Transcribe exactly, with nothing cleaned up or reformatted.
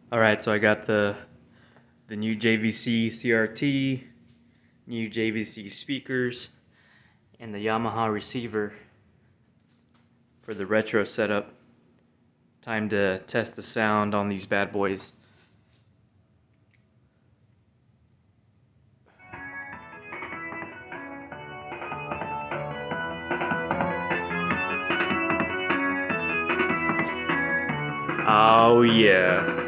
Alright, so I got the the new J V C C R T, new J V C speakers, and the Yamaha receiver for the retro setup. Time to test the sound on these bad boys. Oh yeah.